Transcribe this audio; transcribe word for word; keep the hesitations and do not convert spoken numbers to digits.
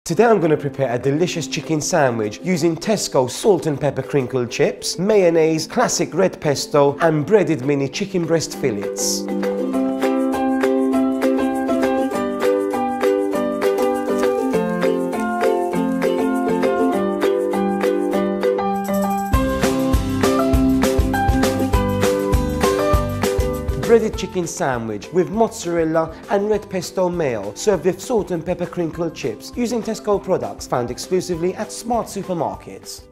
Today I'm going to prepare a delicious chicken sandwich using Tesco salt and pepper crinkle chips, mayonnaise, classic red pesto and breaded mini chicken breast fillets. Breaded chicken sandwich with mozzarella and red pesto mayo, served with salt and pepper crinkle chips using Tesco products found exclusively at smart supermarkets.